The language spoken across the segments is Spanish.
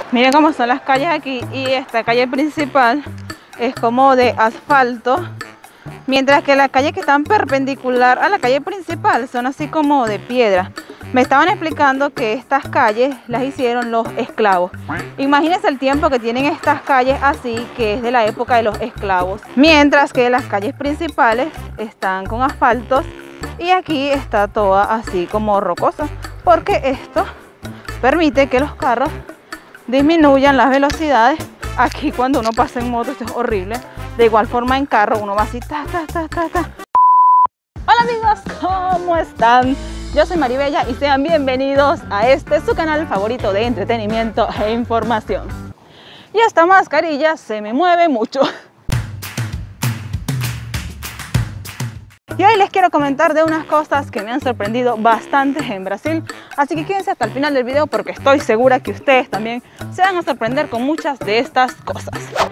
Miren cómo son las calles aquí, y esta calle principal es como de asfalto, mientras que las calles que están perpendicular a la calle principal son así como de piedra. Me estaban explicando que estas calles las hicieron los esclavos. Imagínense el tiempo que tienen estas calles así, que es de la época de los esclavos. Mientras que las calles principales están con asfaltos y aquí está toda así como rocosa, porque esto permite que los carros disminuyan las velocidades. Aquí cuando uno pasa en moto esto es horrible. De igual forma en carro uno va así, ta, ta, ta, ta, ta. Hola amigos, ¿cómo están? Yo soy Maribella y sean bienvenidos a este su canal favorito de entretenimiento e información. Y esta mascarilla se me mueve mucho. Y hoy les quiero comentar de unas cosas que me han sorprendido bastante en Brasil. Así que quédense hasta el final del video porque estoy segura que ustedes también se van a sorprender con muchas de estas cosas.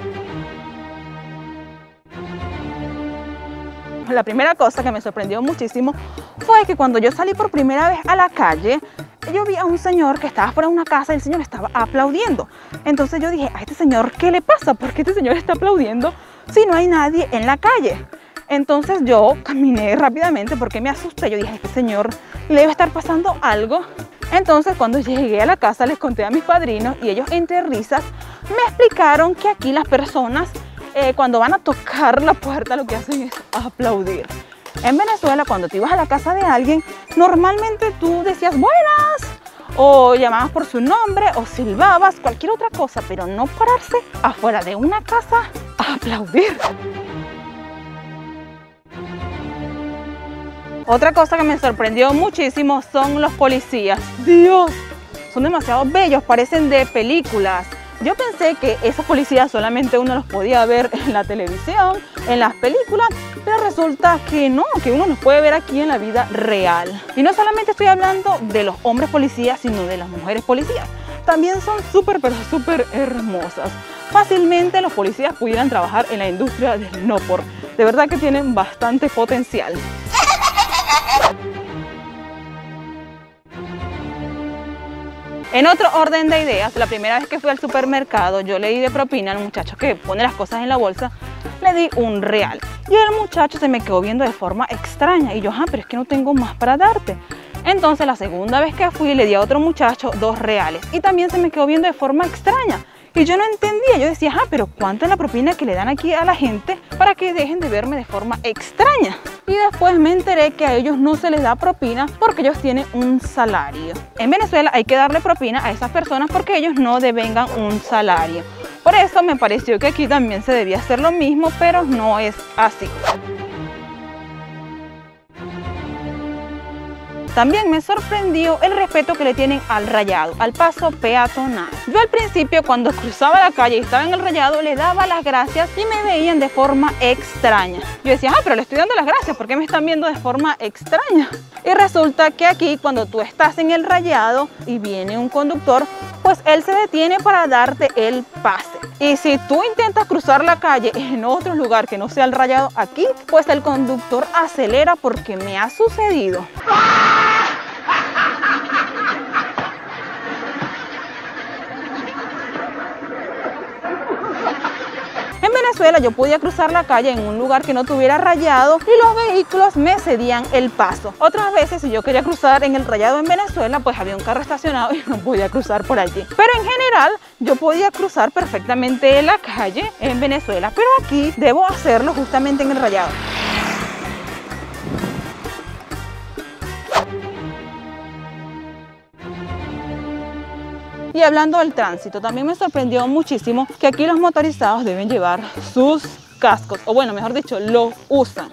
La primera cosa que me sorprendió muchísimo fue que cuando yo salí por primera vez a la calle, yo vi a un señor que estaba fuera de una casa y el señor estaba aplaudiendo. Entonces yo dije, a este señor, ¿qué le pasa? ¿Por qué este señor está aplaudiendo si no hay nadie en la calle? Entonces yo caminé rápidamente porque me asusté. Yo dije, a este señor le debe estar pasando algo. Entonces cuando llegué a la casa les conté a mis padrinos y ellos entre risas me explicaron que aquí las personas cuando van a tocar la puerta lo que hacen es aplaudir. En Venezuela cuando te ibas a la casa de alguien normalmente tú decías buenas o llamabas por su nombre o silbabas, cualquier otra cosa, pero no pararse afuera de una casa a aplaudir. Otra cosa que me sorprendió muchísimo son los policías. Dios, son demasiado bellos, parecen de películas. Yo pensé que esos policías solamente uno los podía ver en la televisión, en las películas, pero resulta que no, que uno los puede ver aquí en la vida real. Y no solamente estoy hablando de los hombres policías, sino de las mujeres policías. También son súper, pero súper hermosas. Fácilmente los policías pudieran trabajar en la industria del no por. De verdad que tienen bastante potencial. En otro orden de ideas, la primera vez que fui al supermercado, yo le di de propina al muchacho que pone las cosas en la bolsa, le di R$1. Y el muchacho se me quedó viendo de forma extraña. Y yo, pero es que no tengo más para darte. Entonces la segunda vez que fui, le di a otro muchacho R$2. Y también se me quedó viendo de forma extraña. Y yo no entendía, yo decía, pero ¿cuánto es la propina que le dan aquí a la gente para que dejen de verme de forma extraña? Y después me enteré que a ellos no se les da propina porque ellos tienen un salario. En Venezuela hay que darle propina a esas personas porque ellos no devengan un salario. Por eso me pareció que aquí también se debía hacer lo mismo, pero no es así. También me sorprendió el respeto que le tienen al rayado, al paso peatonal. Yo al principio cuando cruzaba la calle y estaba en el rayado le daba las gracias y me veían de forma extraña. Yo decía, pero le estoy dando las gracias, ¿por qué me están viendo de forma extraña? Y resulta que aquí cuando tú estás en el rayado y viene un conductor, pues él se detiene para darte el pase. Y si tú intentas cruzar la calle en otro lugar que no sea el rayado aquí, pues el conductor acelera porque me ha sucedido. En Venezuela yo podía cruzar la calle en un lugar que no tuviera rayado y los vehículos me cedían el paso. Otras veces si yo quería cruzar en el rayado en Venezuela pues había un carro estacionado y no podía cruzar por allí. Pero en general yo podía cruzar perfectamente la calle en Venezuela, pero aquí debo hacerlo justamente en el rayado. Y hablando del tránsito, también me sorprendió muchísimo que aquí los motorizados deben llevar sus cascos, o bueno, mejor dicho, lo usan.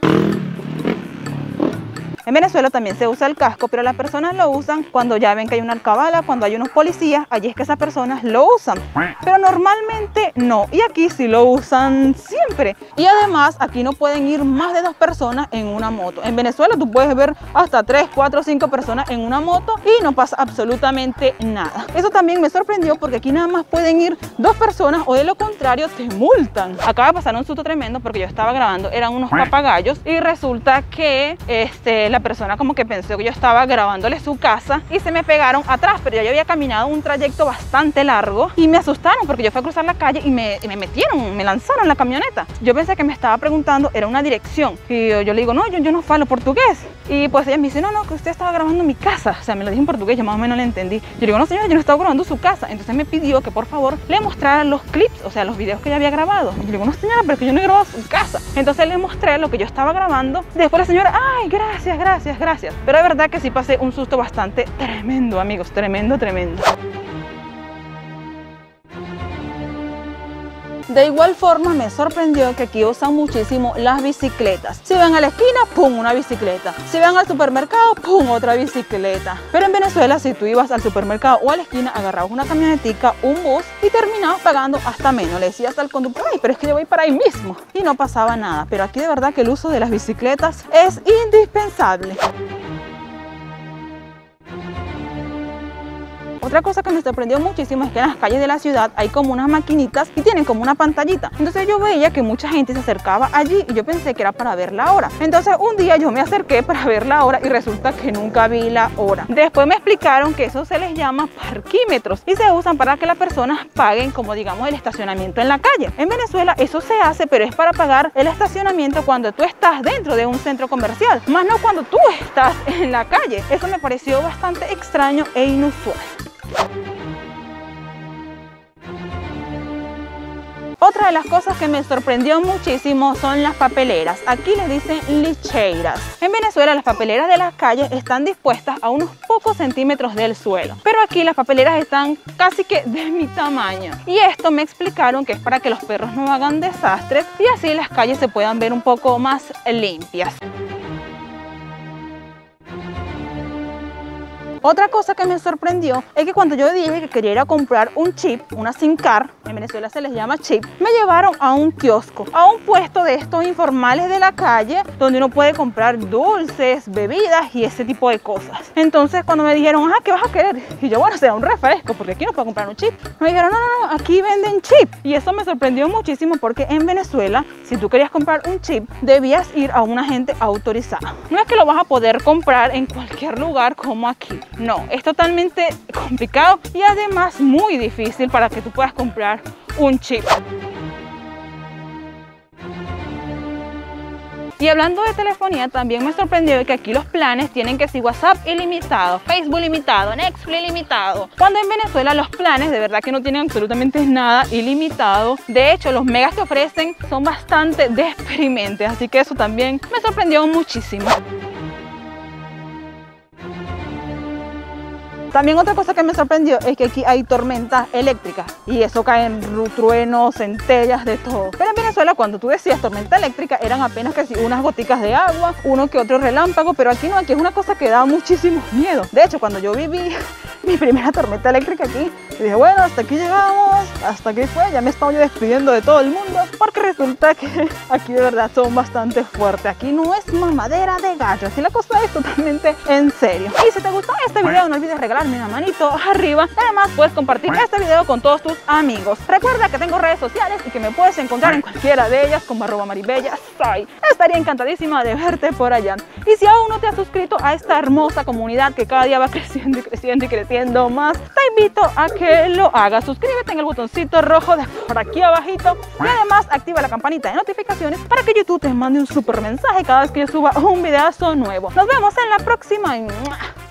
En Venezuela también se usa el casco, pero las personas lo usan cuando ya ven que hay una alcabala, cuando hay unos policías, allí es que esas personas lo usan. Pero normalmente no, y aquí sí lo usan siempre. Y además aquí no pueden ir más de 2 personas en una moto. En Venezuela tú puedes ver hasta 3, 4, 5 personas en una moto y no pasa absolutamente nada. Eso también me sorprendió porque aquí nada más pueden ir 2 personas o de lo contrario te multan. Acaba de pasar un susto tremendo porque yo estaba grabando, eran unos papagayos y resulta que la persona como que pensó que yo estaba grabándole su casa y se me pegaron atrás, pero yo había caminado un trayecto bastante largo y me asustaron porque yo fui a cruzar la calle y me metieron, me lanzaron la camioneta. Yo pensé que me estaba preguntando, era una dirección, y yo le digo, no, yo no falo portugués. Y pues ella me dice, no, que usted estaba grabando mi casa. O sea, me lo dijo en portugués, yo más o menos le entendí. Yo le digo, no señora, yo no estaba grabando su casa. Entonces me pidió que por favor le mostrara los clips, o sea, los videos que ella había grabado. Y yo le digo, no señora, pero es que yo no he grabado su casa. Entonces le mostré lo que yo estaba grabando. Después la señora, ay, gracias. Pero de verdad que sí pasé un susto bastante tremendo, amigos, tremendo. De igual forma me sorprendió que aquí usan muchísimo las bicicletas. Si van a la esquina, ¡pum!, una bicicleta. Si van al supermercado, ¡pum!, otra bicicleta. Pero en Venezuela, si tú ibas al supermercado o a la esquina, agarrabas una camionetica, un bus y terminabas pagando hasta menos. Le decías al conductor, ay, pero es que yo voy para ahí mismo. Y no pasaba nada. Pero aquí de verdad que el uso de las bicicletas es indispensable. Otra cosa que me sorprendió muchísimo es que en las calles de la ciudad hay como unas maquinitas y tienen como una pantallita. Entonces yo veía que mucha gente se acercaba allí y yo pensé que era para ver la hora. Entonces un día yo me acerqué para ver la hora y resulta que nunca vi la hora. Después me explicaron que eso se les llama parquímetros y se usan para que las personas paguen, como digamos, el estacionamiento en la calle. En Venezuela eso se hace, pero es para pagar el estacionamiento cuando tú estás dentro de un centro comercial, más no cuando tú estás en la calle. Eso me pareció bastante extraño e inusual. Otra de las cosas que me sorprendió muchísimo son las papeleras. Aquí les dicen lixeiras. En Venezuela las papeleras de las calles están dispuestas a unos pocos centímetros del suelo, pero aquí las papeleras están casi que de mi tamaño. Y esto me explicaron que es para que los perros no hagan desastres y así las calles se puedan ver un poco más limpias. Otra cosa que me sorprendió es que cuando yo dije que quería ir a comprar un chip, una SIM card, en Venezuela se les llama chip, me llevaron a un kiosco, a un puesto de estos informales de la calle, donde uno puede comprar dulces, bebidas y ese tipo de cosas. Entonces cuando me dijeron, ¿qué vas a querer? Y yo, bueno, será un refresco, porque aquí no puedo comprar un chip. Me dijeron, no, aquí venden chip. Y eso me sorprendió muchísimo porque en Venezuela, si tú querías comprar un chip, debías ir a un agente autorizado. No es que lo vas a poder comprar en cualquier lugar como aquí. No, es totalmente complicado y además muy difícil para que tú puedas comprar un chip. Y hablando de telefonía, también me sorprendió que aquí los planes tienen que ser WhatsApp ilimitado, Facebook ilimitado, Netflix ilimitado. Cuando en Venezuela los planes de verdad que no tienen absolutamente nada ilimitado. De hecho, los megas que ofrecen son bastante deprimentes, así que eso también me sorprendió muchísimo. También otra cosa que me sorprendió es que aquí hay tormentas eléctricas y eso caen truenos, centellas, de todo. Pero en Venezuela cuando tú decías tormenta eléctrica eran apenas que sí, unas goticas de agua, uno que otro relámpago, pero aquí no, aquí es una cosa que da muchísimo miedo. De hecho, cuando yo viví mi primera tormenta eléctrica aquí, dije, bueno, hasta aquí llegamos, hasta aquí fue, ya me estaba yo despidiendo de todo el mundo, porque resulta que aquí de verdad son bastante fuertes. Aquí no es mamadera de gallo, aquí la cosa es totalmente en serio. Y si te gustó este video, no olvides regalarme una manito arriba. Además, puedes compartir este video con todos tus amigos. Recuerda que tengo redes sociales y que me puedes encontrar en cualquiera de ellas como @maribellassoy. Estaría encantadísima de verte por allá. Y si aún no te has suscrito a esta hermosa comunidad que cada día va creciendo y creciendo y creciendo más, te invito a que lo hagas. Suscríbete en el botoncito rojo de por aquí abajito y además activa la campanita de notificaciones para que YouTube te mande un super mensaje cada vez que yo suba un videazo nuevo. Nos vemos en la próxima.